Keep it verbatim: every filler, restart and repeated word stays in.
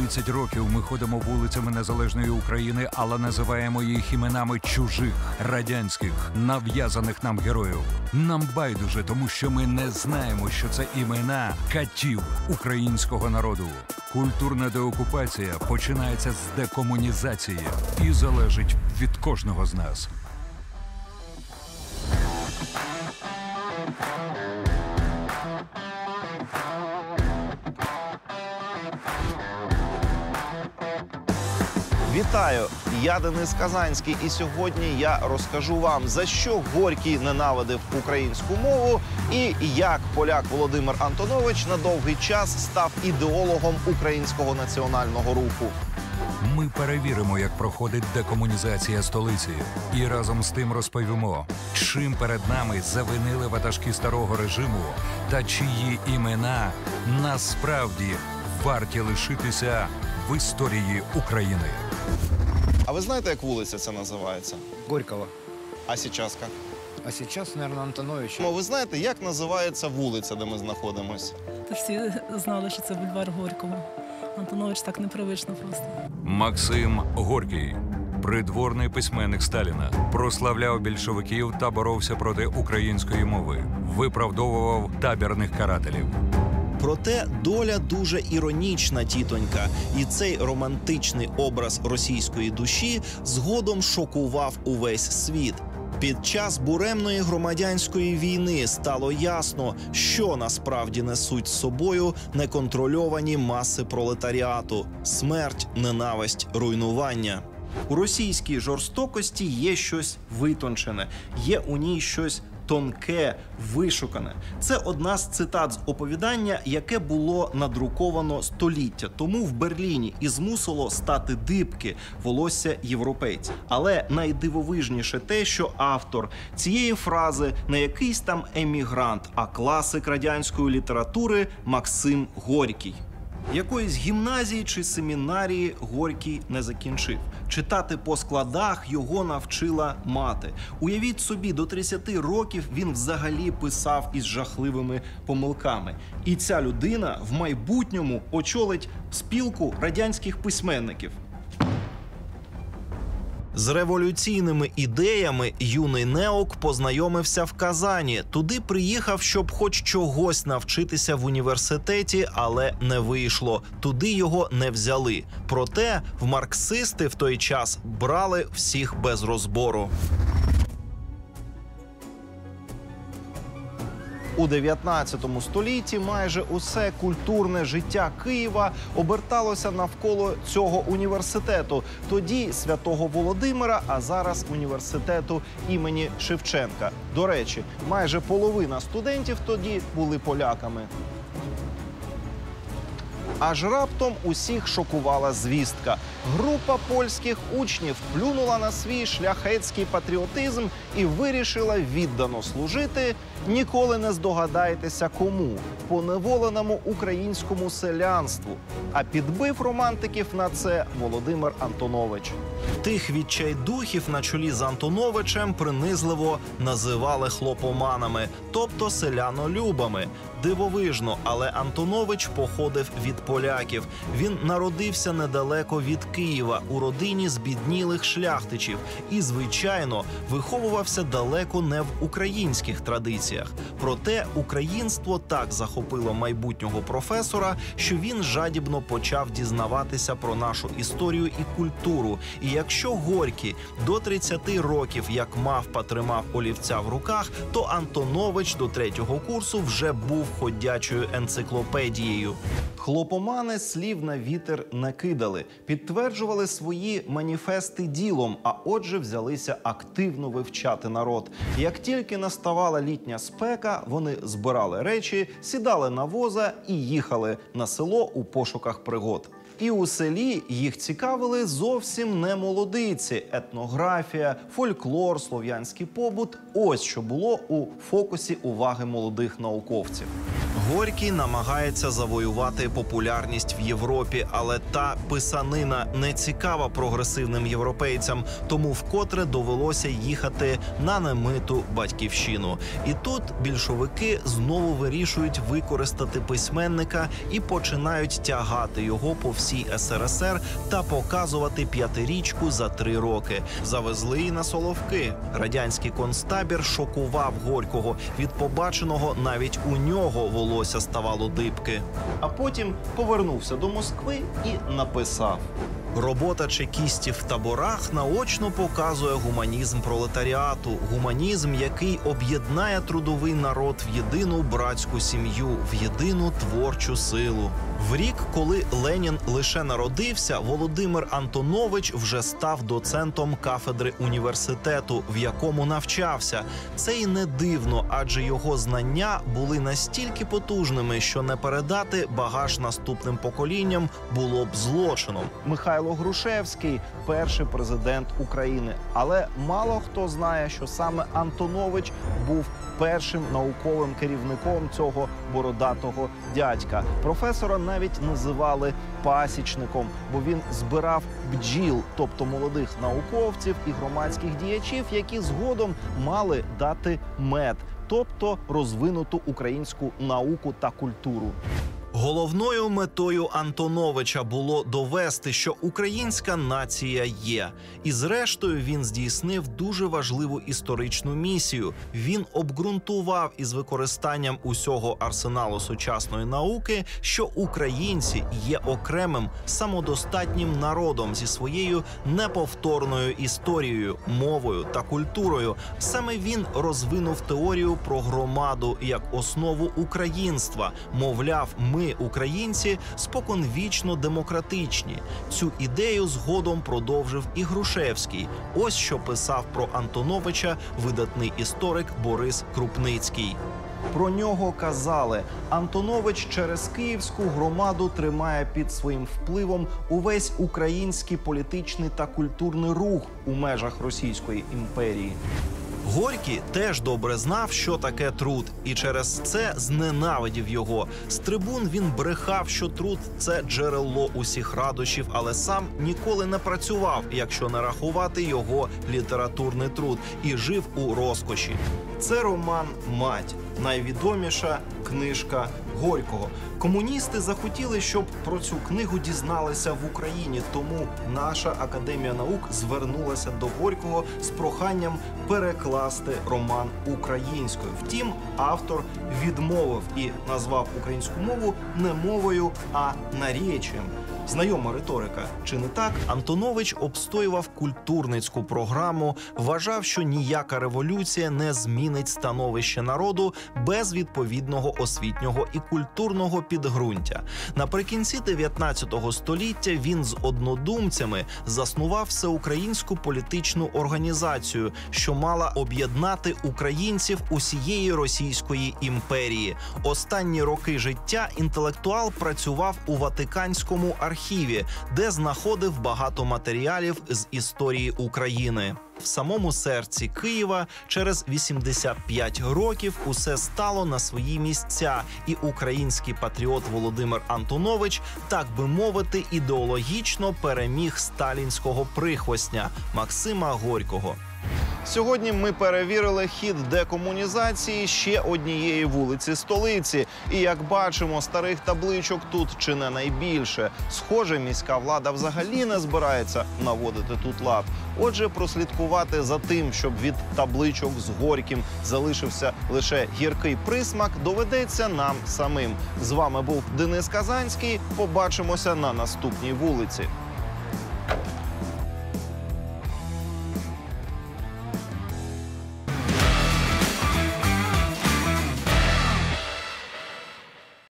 тридцять років ми ходимо вулицями незалежної України, але називаємо їх іменами чужих, радянських, нав'язаних нам героїв. Нам байдуже, тому що ми не знаємо, що це імена катів українського народу. Культурна деокупація починається з декомунізації і залежить від кожного з нас. Вітаю! Я Денис Казанський, і сьогодні я розкажу вам, за що Горький ненавидив українську мову і як поляк Володимир Антонович на довгий час став ідеологом українського національного руху. Ми перевіримо, як проходить декомунізація столиці. І разом з тим розповімо, чим перед нами завинили ватажки старого режиму та чиї імена насправді варті лишитися в історії України. А ви знаєте, як вулиця це називається? Горького. А сейчас как? А сейчас, наверное, Антонович. Ви знаєте, як називається вулиця, де ми знаходимося? Та всі знали, що це бульвар Горького. Антонович так непривично просто. Максим Горький, придворний письменник Сталіна, прославляв більшовиків та боровся проти української мови, виправдовував табірних карателів. Проте доля дуже іронічна, тітонька. І цей романтичний образ російської душі згодом шокував увесь світ. Під час буремної громадянської війни стало ясно, що насправді несуть з собою неконтрольовані маси пролетаріату – смерть, ненависть, руйнування. У російській жорстокості є щось витончене, є у ній щось тонке, вишукане. Це одна з цитат з оповідання, яке було надруковано століття тому в Берліні і змусило стати дибки волосся європейців. Але найдивовижніше те, що автор цієї фрази не якийсь там емігрант, а класик радянської літератури Максим Горький. Якоїсь гімназії чи семінарії Горький не закінчив. Читати по складах його навчила мати. Уявіть собі, до тридцяти років він взагалі писав із жахливими помилками. І ця людина в майбутньому очолить спілку радянських письменників. З революційними ідеями юний неок познайомився в Казані. Туди приїхав, щоб хоч чогось навчитися в університеті, але не вийшло. Туди його не взяли. Проте в марксисти в той час брали всіх без розбору. У дев'ятнадцятому столітті майже усе культурне життя Києва оберталося навколо цього університету. Тоді Святого Володимира, а зараз університету імені Шевченка. До речі, майже половина студентів тоді були поляками. Аж раптом усіх шокувала звістка. Група польських учнів плюнула на свій шляхетський патріотизм і вирішила віддано служити, ніколи не здогадаєтеся кому, поневоленому українському селянству. А підбив романтиків на це Володимир Антонович. Тих відчайдухів на чолі з Антоновичем принизливо називали хлопоманами, тобто селянолюбами. Дивовижно, але Антонович походив від поляків. Він народився недалеко від Києва, у родині збіднілих шляхтичів. І, звичайно, виховувався далеко не в українських традиціях. Проте українство так захопило майбутнього професора, що він жадібно почав дізнаватися про нашу історію і культуру. І якщо Горький до тридцяти років як мавпа тримав олівця в руках, то Антонович до третього курсу вже був ходячою енциклопедією. Хлопомани слів на вітер не кидали, підтверджували свої маніфести ділом, а отже взялися активно вивчати народ. Як тільки наставала літня спека, вони збирали речі, сідали на воза і їхали на село у пошуках пригод. І у селі їх цікавили зовсім не молодиці. Етнографія, фольклор, слов'янський побут – ось що було у фокусі уваги молодих науковців. Горький намагається завоювати популярність в Європі, але та писанина не цікава прогресивним європейцям, тому вкотре довелося їхати на немиту батьківщину. І тут більшовики знову вирішують використати письменника і починають тягати його по всій ес ер ес ер та показувати п'ятирічку за три роки. Завезли і на Соловки. Радянський концтабір шокував Горького. Від побаченого навіть у нього волосся ставало дибки. А потім повернувся до Москви і написав. Робота чекістів в таборах наочно показує гуманізм пролетаріату. Гуманізм, який об'єднає трудовий народ в єдину братську сім'ю, в єдину творчу силу. В рік, коли Ленін лише народився, Володимир Антонович вже став доцентом кафедри університету, в якому навчався. Це й не дивно, адже його знання були настільки потужними, що не передати багаж наступним поколінням було б злочином. Михайло Грушевський – перший президент України. Але мало хто знає, що саме Антонович був першим науковим керівником цього бородатого дядька. Професора навіть називали пасічником, бо він збирав бджіл, тобто молодих науковців і громадських діячів, які згодом мали дати мед, тобто розвинуту українську науку та культуру. Головною метою Антоновича було довести, що українська нація є. І зрештою він здійснив дуже важливу історичну місію. Він обґрунтував із використанням усього арсеналу сучасної науки, що українці є окремим самодостатнім народом зі своєю неповторною історією, мовою та культурою. Саме він розвинув теорію про громаду як основу українства. Мовляв, ми, українці, споконвічно демократичні. Цю ідею згодом продовжив і Грушевський. Ось що писав про Антоновича видатний історик Борис Крупницький. Про нього казали: Антонович через київську громаду тримає під своїм впливом увесь український політичний та культурний рух у межах Російської імперії. Горький теж добре знав, що таке труд, і через це зненавидів його. З трибун він брехав, що труд – це джерело усіх радощів, але сам ніколи не працював, якщо не рахувати його літературний труд, і жив у розкоші. Це роман «Мать», найвідоміша книжка Горького. Комуністи захотіли, щоб про цю книгу дізналися в Україні, тому наша Академія наук звернулася до Горького з проханням перекласти роман українською. Втім, автор відмовив і назвав українську мову не мовою, а наречієм. Знайома риторика, чи не так? Антонович обстоював культурницьку програму, вважав, що ніяка революція не змінить становище народу без відповідного освітнього і культурного підґрунтя. Наприкінці дев'ятнадцятого століття він з однодумцями заснував всеукраїнську політичну організацію, що мала об'єднати українців усієї Російської імперії. Останні роки життя інтелектуал працював у Ватиканському архіві, архіві, де знаходив багато матеріалів з історії України. В самому серці Києва через вісімдесят п'ять років усе стало на свої місця, і український патріот Володимир Антонович, так би мовити, ідеологічно переміг сталінського прихвостня Максима Горького. Сьогодні ми перевірили хід декомунізації ще однієї вулиці столиці. І, як бачимо, старих табличок тут чи не найбільше. Схоже, міська влада взагалі не збирається наводити тут лад. Отже, прослідкувати за тим, щоб від табличок з Горьким залишився лише гіркий присмак, доведеться нам самим. З вами був Денис Казанський. Побачимося на наступній вулиці.